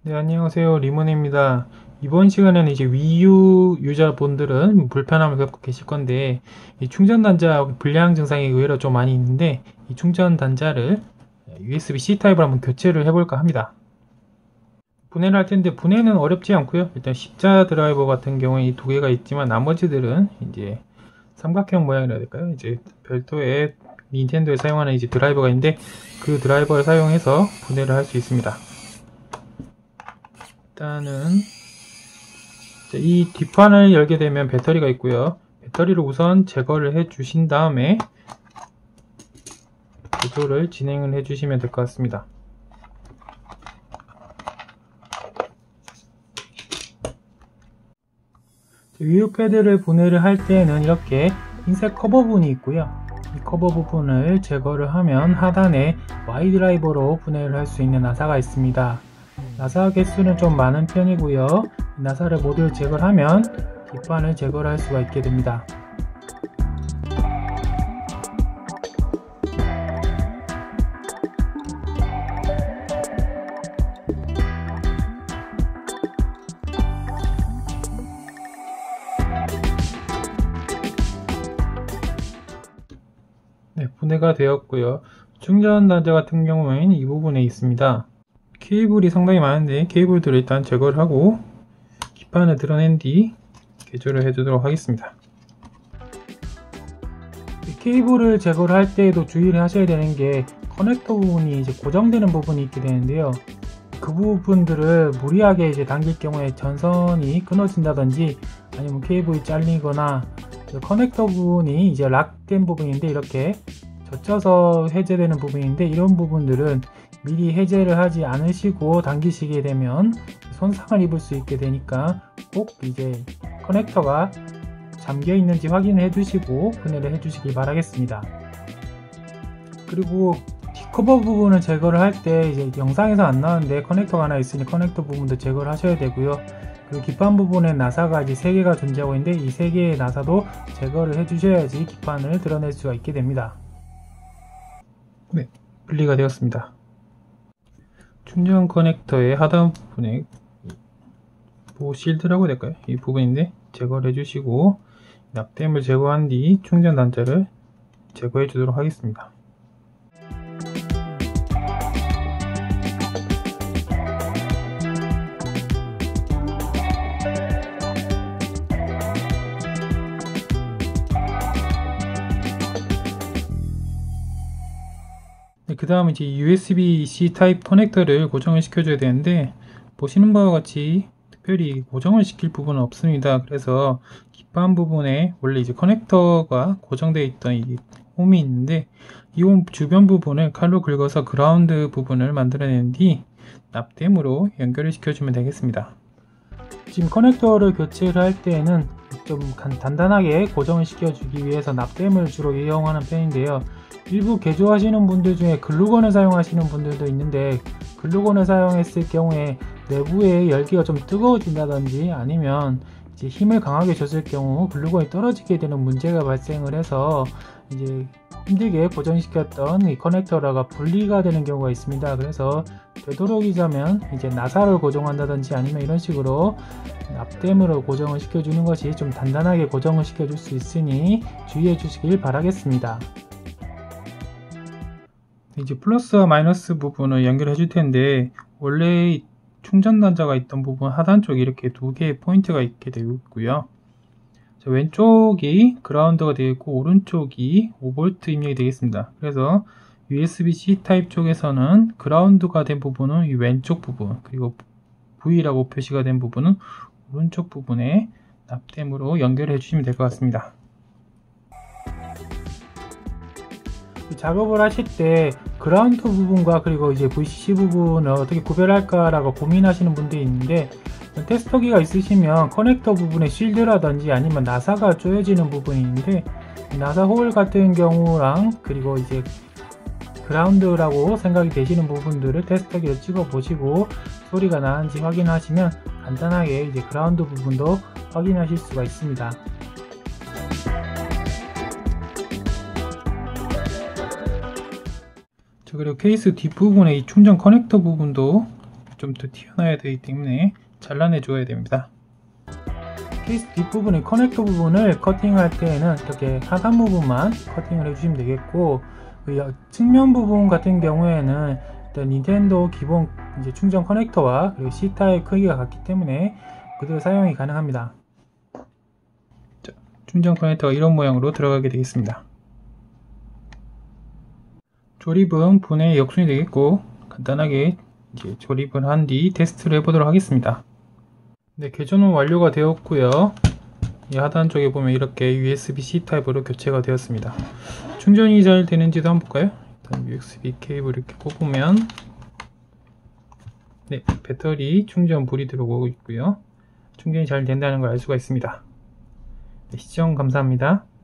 네, 안녕하세요. 리몬입니다. 이번 시간에는 이제 위유 유저분들은 불편함을 겪고 계실 건데, 이 충전 단자 불량 증상이 의외로 좀 많이 있는데, 이 충전 단자를 USB-C 타입으로 한번 교체를 해볼까 합니다. 분해를 할 텐데, 분해는 어렵지 않고요. 일단 십자 드라이버 같은 경우에 이 두 개가 있지만, 나머지들은 이제 삼각형 모양이라 해야 될까요? 이제 별도의 닌텐도에 사용하는 이제 드라이버가 있는데, 그 드라이버를 사용해서 분해를 할 수 있습니다. 일단은 이 뒷판을 열게 되면 배터리가 있고요. 배터리를 우선 제거를 해 주신 다음에 개조를 진행을 해 주시면 될 것 같습니다. 위유 패드를 분해를 할 때는 이렇게 흰색 커버 부분이 있고요. 이 커버 부분을 제거를 하면 하단에 Y 드라이버로 분해를 할 수 있는 나사가 있습니다. 나사 개수는 좀 많은 편이고요. 나사를 모두 제거를 하면 뒷판을 제거를 할 수가 있게 됩니다. 네, 분해가 되었고요. 충전 단자 같은 경우에는 이 부분에 있습니다. 케이블이 상당히 많은데 케이블들을 일단 제거를 하고 뒷판을 드러낸 뒤 개조를 해주도록 하겠습니다. 케이블을 제거를 할 때에도 주의를 하셔야 되는 게 커넥터 부분이 이제 고정되는 부분이 있게 되는데요. 그 부분들을 무리하게 이제 당길 경우에 전선이 끊어진다든지 아니면 케이블이 잘리거나 커넥터 부분이 이제 락된 부분인데 이렇게 젖혀서 해제되는 부분인데 이런 부분들은 미리 해제를 하지 않으시고 당기시게 되면 손상을 입을 수 있게 되니까 꼭 이제 커넥터가 잠겨 있는지 확인을 해 주시고 분해를 해 주시기 바라겠습니다. 그리고 뒷커버 부분을 제거를 할 때 이제 영상에서 안 나오는데 커넥터가 하나 있으니 커넥터 부분도 제거를 하셔야 되고요. 그리고 뒷판 부분에 나사가 이제 3개가 존재하고 있는데 이 3개의 나사도 제거를 해 주셔야지 뒷판을 드러낼 수가 있게 됩니다. 네, 분리가 되었습니다. 충전 커넥터의 하단 부분에 실드라고 해야 될까요? 이 부분인데 제거를 해주시고 납땜을 제거한 뒤 충전 단자를 제거해 주도록 하겠습니다. 그 다음 이제 USB-C 타입 커넥터를 고정을 시켜줘야 되는데 보시는 바와 같이 특별히 고정을 시킬 부분은 없습니다. 그래서 뒷판 부분에 원래 이제 커넥터가 고정되어 있던 이 홈이 있는데 이 홈 주변 부분을 칼로 긁어서 그라운드 부분을 만들어낸 뒤 납땜으로 연결을 시켜주면 되겠습니다. 지금 커넥터를 교체를 할 때에는 좀 단단하게 고정을 시켜주기 위해서 납땜을 주로 이용하는 편인데요. 일부 개조하시는 분들 중에 글루건을 사용하시는 분들도 있는데 글루건을 사용했을 경우에 내부의 열기가 좀 뜨거워진다든지 아니면 이제 힘을 강하게 줬을 경우 글루건이 떨어지게 되는 문제가 발생을 해서 이제 힘들게 고정시켰던 이 커넥터가 분리가 되는 경우가 있습니다. 그래서 되도록이자면 이제 나사를 고정한다든지 아니면 이런 식으로 납땜으로 고정을 시켜주는 것이 좀 단단하게 고정을 시켜줄 수 있으니 주의해 주시길 바라겠습니다. 이제 플러스와 마이너스 부분을 연결해 줄 텐데 원래 충전 단자가 있던 부분 하단 쪽에 이렇게 두 개의 포인트가 있게 되어 있고요. 왼쪽이 그라운드가 되어 있고 오른쪽이 5V 입력이 되겠습니다. 그래서 USB-C 타입 쪽에서는 그라운드가 된 부분은 이 왼쪽 부분, 그리고 V라고 표시가 된 부분은 오른쪽 부분에 납땜으로 연결해 주시면 될 것 같습니다. 작업을 하실 때 그라운드 부분과 그리고 이제 VCC 부분을 어떻게 구별할까 라고 고민하시는 분들이 있는데 테스터기가 있으시면 커넥터 부분에 실드라든지 아니면 나사가 조여지는 부분이 있는데 나사 홀 같은 경우랑 그리고 이제 그라운드라고 생각이 되시는 부분들을 테스터기로 찍어 보시고 소리가 나는지 확인하시면 간단하게 이제 그라운드 부분도 확인하실 수가 있습니다. 그리고 케이스 뒷부분에 이 충전 커넥터 부분도 좀 더 튀어나와야 되기 때문에 잘라내 줘야 됩니다. 케이스 뒷부분의 커넥터 부분을 커팅할 때에는 이렇게 하단 부분만 커팅을 해주시면 되겠고, 측면 부분 같은 경우에는 일단 닌텐도 기본 이제 충전 커넥터와 그리고 C타입 크기가 같기 때문에 그대로 사용이 가능합니다. 자, 충전 커넥터가 이런 모양으로 들어가게 되겠습니다. 조립은 분해 역순이 되겠고, 간단하게 이제 조립을 한 뒤 테스트를 해보도록 하겠습니다. 네, 개조는 완료가 되었고요. 이 하단 쪽에 보면 이렇게 USB-C 타입으로 교체가 되었습니다. 충전이 잘 되는지도 한번 볼까요? 일단 USB 케이블 이렇게 꼽으면 네, 배터리 충전 불이 들어오고 있고요. 충전이 잘 된다는 걸 알 수가 있습니다. 네, 시청 감사합니다.